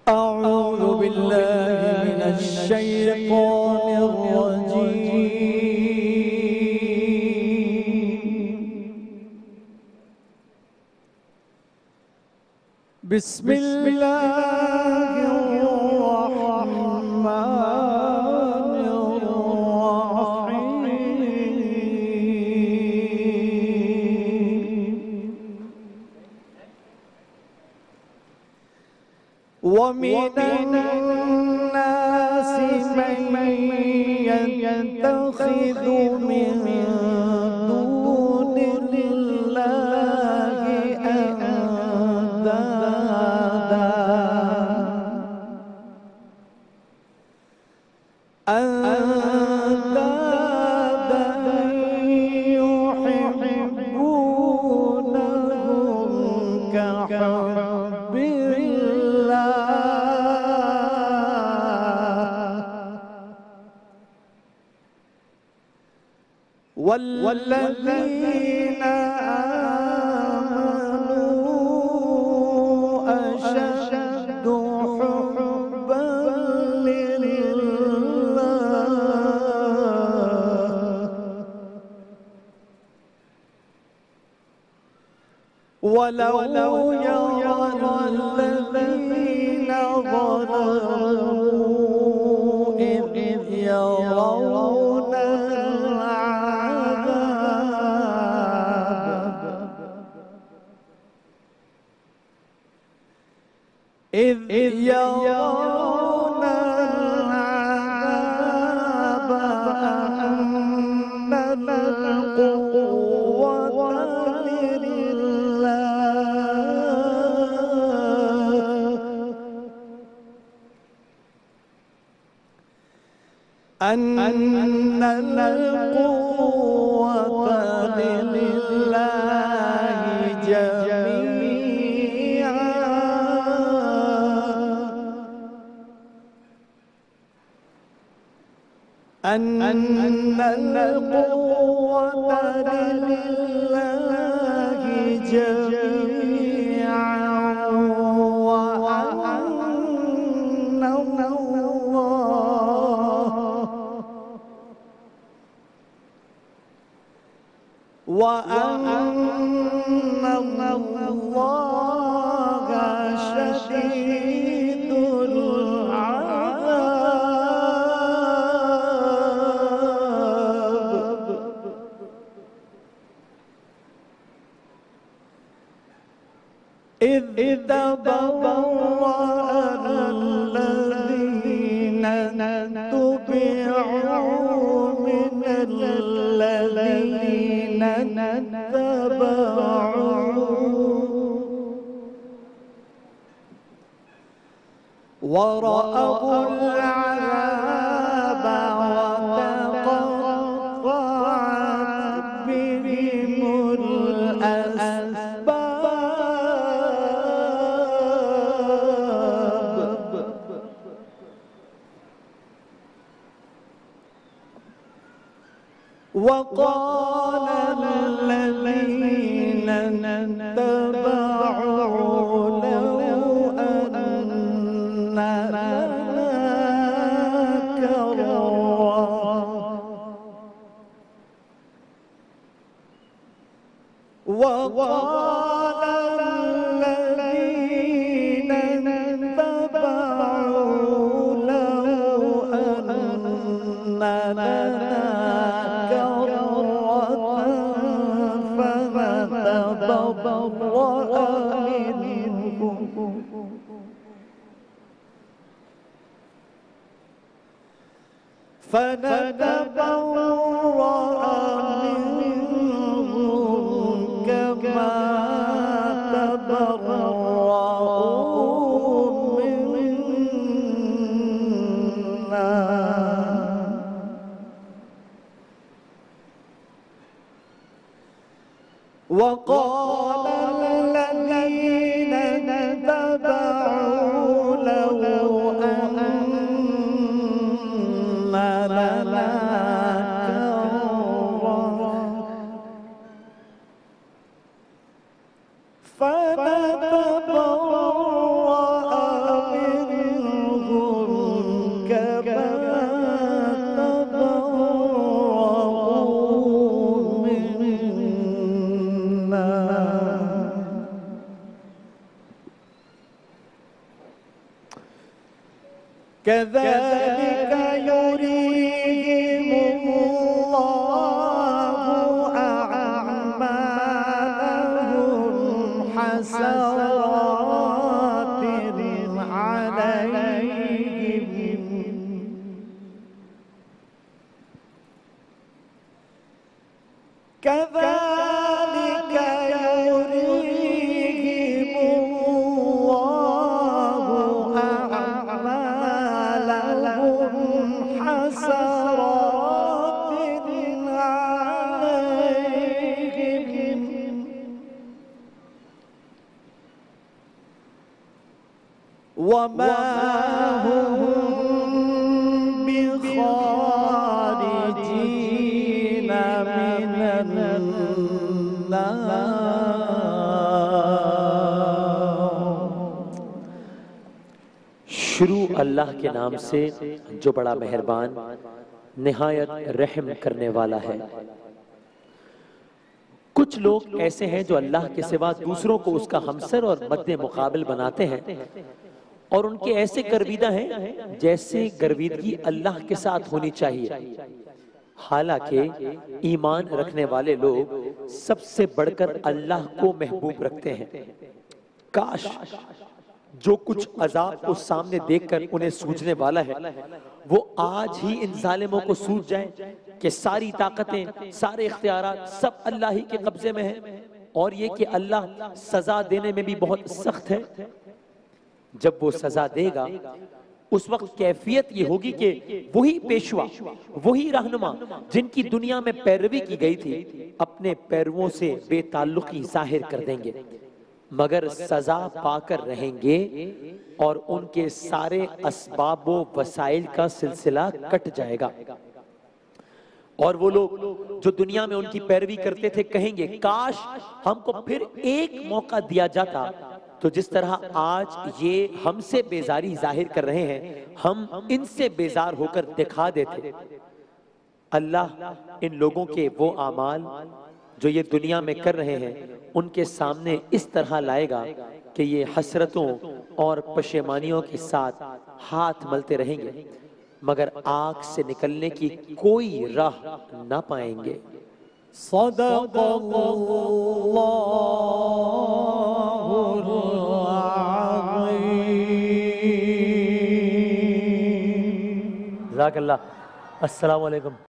أعوذ بالله من الشيطان الرجيم. بسم الله الرحمن الرحيم. ومن الناس من يتخذ من دون الله أندادا يحبونهم كحب والذين آمنوا أشد حبا لله ولو يرى الذين ظلموا إذ يرون إذ يرون العذاب أن القوة لله أن القوة لله جميعا أن القوة لله جميعا وأن الله شديد العذاب. إذ تبرأ الذين اتبعوا من الذين اتبعوا ورأوا العذاب وتقطعت بهم الأسباب. وقال الذين اتبعوا لو أن لنا كرة وقال الذين اتبعوا لو أن لنا فنتبرأ منهم كما تبرأوا منا وقال الذين اتبعوا لو أن لنا كرة فنتبرأ منهم كذلك يريهم الله أعمالهم حسرات عليهم كذلك يريهم الله أعمالهم حسرات عليهم وما هم بخارجين من النار. شروع اللہ کے نام سے جو بڑا مہربان نہایت رحم کرنے والا ہے۔ کچھ لوگ ایسے ہیں جو اللہ کے سوا دوسروں کو اس کا ہمسر اور مد مقابل بناتے ہیں، اور ان کے ایسے گرویدہ ہیں جیسے گرویدگی اللہ کے ساتھ ہونی چاہیے۔ حالانکہ ایمان رکھنے والے لوگ سب سے بڑھ کر اللہ کو محبوب رکھتے ہیں۔ کاش جو کچھ عذاب کو سامنے دیکھ کر انہیں سوجنے والا ہے وہ آج ہی ان ظالموں کو سوج جائیں کہ ساری طاقتیں، سارے اختیارات سب اللہ ہی کے قبضے میں ہیں، اور یہ کہ اللہ سزا دینے میں بھی بہت سخت ہے۔ جب وہ سزا دے گا اس وقت کیفیت یہ ہوگی کہ وہی پیشوا، وہی رہنما جن کی دنیا میں پیروی کی گئی تھی اپنے پیرووں سے بے تعلقی ظاہر کر دیں گے، مگر سزا پا کر رہیں گے اور ان کے سارے اسباب و وسائل کا سلسلہ کٹ جائے گا۔ اور وہ لوگ جو دنیا میں ان کی پیروی کرتے تھے کہیں گے کاش ہم کو پھر ایک موقع دیا جاتا تو جس طرح آج یہ ہم سے بیزاری ظاہر کر رہے ہیں ہم ان سے بیزار ہو کر دکھا دیتے۔ اللہ ان لوگوں کے وہ اعمال جو یہ دنیا میں کر رہے ہیں ان کے سامنے اس طرح لائے گا کہ یہ حسرتوں اور پشیمانیوں کے ساتھ ہاتھ ملتے رہیں گے، مگر آگ سے نکلنے کی کوئی راہ نہ پائیں گے۔ صدق اللہ العظیم۔ جزاک اللہ۔ السلام علیکم۔